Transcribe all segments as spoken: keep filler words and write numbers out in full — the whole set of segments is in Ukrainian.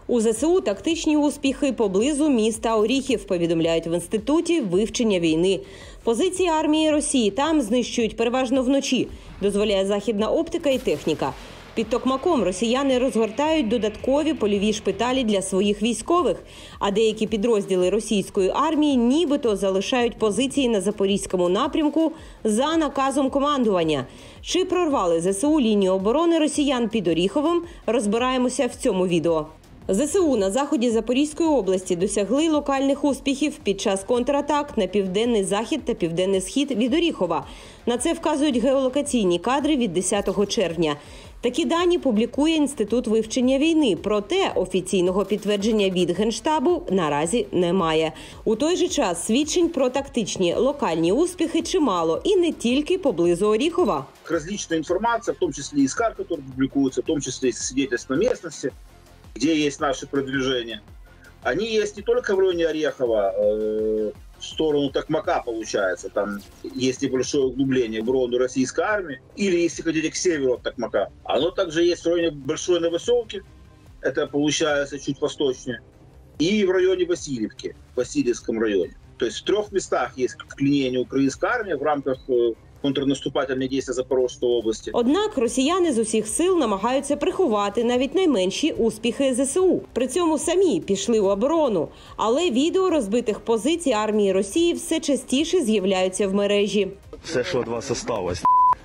У ЗСУ тактичні успіхи поблизу міста Оріхів, повідомляють в Інституті вивчення війни. Позиції армії Росії там знищують переважно вночі, дозволяє західна оптика і техніка. Під Токмаком росіяни розгортають додаткові польові шпиталі для своїх військових, а деякі підрозділи російської армії нібито залишають позиції на Запорізькому напрямку за наказом командування. Чи прорвали ЗСУ лінію оборони росіян під Оріховим, розбираємося в цьому відео. ЗСУ на заході Запорізької області досягли локальних успіхів під час контратак на південний захід та південний схід від Оріхова. На це вказують геолокаційні кадри від десятого червня. Такі дані публікує Інститут вивчення війни, проте офіційного підтвердження від Генштабу наразі немає. У той же час свідчень про тактичні локальні успіхи чимало і не тільки поблизу Оріхова. Различная информация, в том числе и из карт, которые публикуются, в том числе и свидетельств на местности, где есть наши продвижения. Они есть не только в районе Орехова, э, в сторону Токмака, получается, там есть небольшое углубление в районе российской армии, или, если хотите, к северу от Токмака. Оно также есть в районе Большой Новоселки, это получается чуть восточнее, и в районе Васильевки, в Васильевском районе. То есть в трех местах есть вклинение украинской армии в рамках контрнаступательні дії Запорізької області. Однак росіяни з усіх сил намагаються приховати навіть найменші успіхи ЗСУ. При цьому самі пішли в оборону. Але відео розбитих позицій армії Росії все частіше з'являються в мережі. Все, що від вас осталось.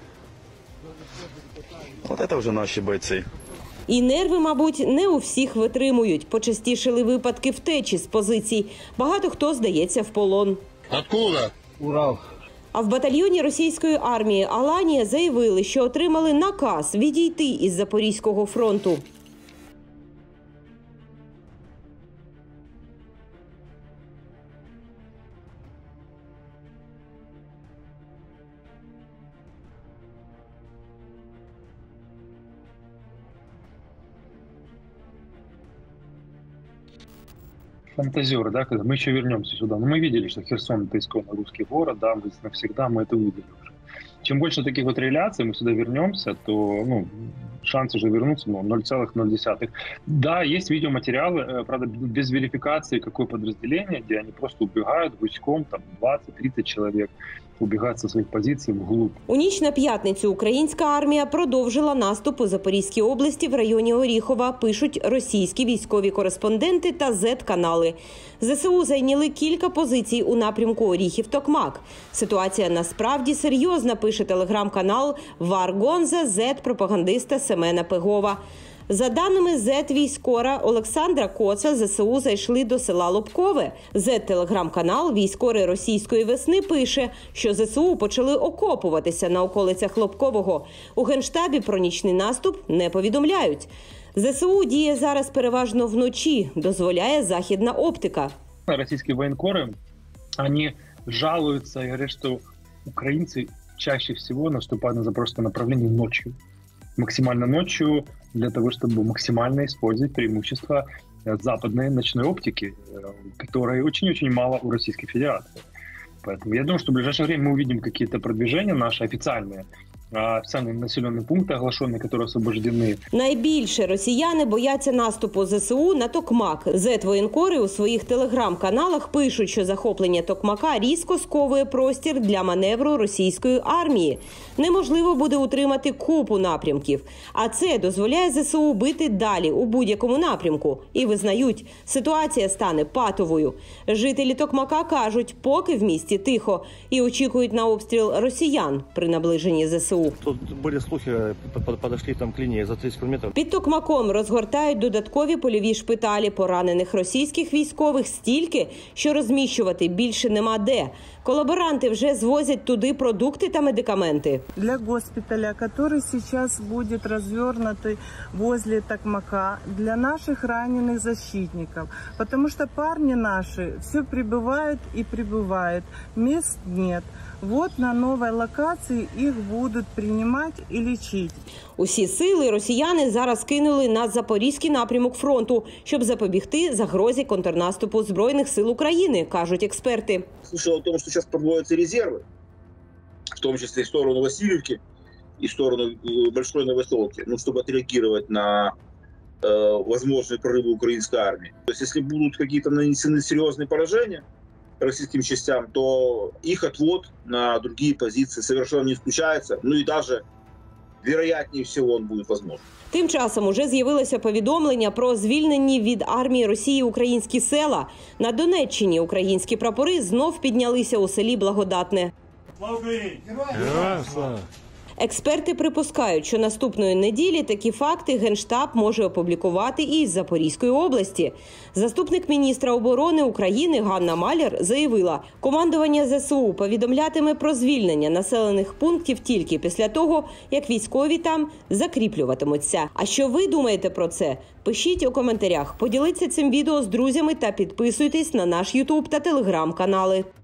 От це вже наші бойці. І нерви, мабуть, не у всіх витримують. Почастішили випадки втечі з позицій. Багато хто здається в полон. Откуда? Урал. А в батальйоні російської армії Аланія заявили, що отримали наказ відійти із Запорізького фронту. Фантазеры, да, когда мы еще вернемся сюда. Но мы видели, что Херсон – это исконно русский город, да, мы навсегда мы это увидели уже. Чем больше таких вот реляций мы сюда вернемся, то, ну, шанс уже вернуться, ну, ноль целых ноль десятых. Да, есть видеоматериалы, правда, без верификации, какое подразделение, где они просто убегают гуськом, там, двадцять-тридцать человек. Убігати зі своїх позицій вглуб. У ніч на п'ятницю українська армія продовжила наступ у Запорізькій області в районі Оріхова, пишуть російські військові кореспонденти та зет-канали. ЗСУ зайняли кілька позицій у напрямку Оріхів-Токмак. Ситуація насправді серйозна, пише телеграм-канал Варгонза зет-пропагандиста Семена Пегова. За даними зет-військора Олександра Коца, ЗСУ зайшли до села Лобкове. Зет-телеграм-канал «Військори російської весни» пише, що ЗСУ почали окопуватися на околицях Лобкового. У Генштабі про нічний наступ не повідомляють. ЗСУ діє зараз переважно вночі, дозволяє західна оптика. Російські воєнкори, вони жалуються і говорять, що українці чаще всього наступають на запорожське направлення ночі. Максимально ночью, для того, чтобы максимально использовать преимущества западной ночной оптики, которой очень-очень мало у Российской Федерации. Поэтому я думаю, что в ближайшее время мы увидим какие-то продвижения наши официальные, официальные населенные пункты, оглашенные, которые освобождены. Найбільше росіяни бояться наступу ЗСУ на Токмак. Зет-воєнкори у своїх телеграм-каналах пишуть, що захоплення Токмака різко сковує простір для маневру російської армії. Неможливо буде утримати купу напрямків. А це дозволяє ЗСУ бити далі у будь-якому напрямку. І визнають, ситуація стане патовою. Жителі Токмака кажуть, поки в місті тихо. І очікують на обстріл росіян при наближенні ЗСУ. Тут були слухи, підійшли там к лінії за тридцять кілометрів. Під Токмаком розгортають додаткові польові шпиталі. Поранених російських військових стільки, що розміщувати більше нема де. Колаборанти вже звозять туди продукти та медикаменти. Для госпіталя, який зараз буде розвернутий возле Токмака, для наших ранених защитників. Тому що парні наші все прибувають і прибувають. Місць немає. Вот на новій локації їх будуть приймати і лічити. Усі сили росіяни зараз кинули на Запорізький напрямок фронту, щоб запобігти загрозі контрнаступу Збройних сил України, кажуть експерти. Слышал о том, что сейчас подводятся резервы, в том числе и в сторону Васильевки, и в сторону Большой Новоселки, ну, чтобы отреагировать на э, возможные прорывы украинской армии. То есть если будут какие-то нанесены серьезные поражения российским частям, то их отвод на другие позиции совершенно не исключается. Ну и даже, вероятнее всего, он будет возможен. Тим часом уже з'явилося повідомлення про звільнені від армії Росії українські села. На Донеччині українські прапори знов піднялися у селі Благодатне. Слава Україні! Героям слава! Експерти припускають, що наступної неділі такі факти Генштаб може опублікувати і з Запорізької області. Заступник міністра оборони України Ганна Маляр заявила, командування зе се у повідомлятиме про звільнення населених пунктів тільки після того, як військові там закріплюватимуться. А що ви думаєте про це? Пишіть у коментарях, поділіться цим відео з друзями та підписуйтесь на наш ютуб та телеграм-канали.